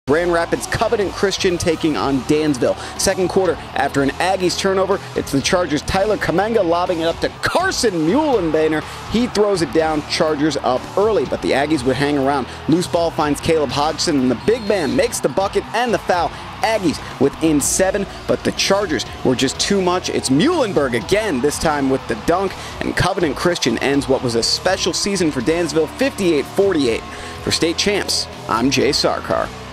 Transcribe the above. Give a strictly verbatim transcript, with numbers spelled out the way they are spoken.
Grand Rapids Covenant Christian taking on Dansville. Second quarter, after an Aggies turnover, it's the Chargers' Tyler Kamenga lobbing it up to Carson Muhlenbeiner. He throws it down, Chargers up early, but the Aggies would hang around. Loose ball finds Caleb Hodgson, and the big man makes the bucket and the foul. Aggies within seven, but the Chargers were just too much. It's Muhlenberg again, this time with the dunk, and Covenant Christian ends what was a special season for Dansville, fifty-eight forty-eight. For state champs, I'm Jay Sarkar.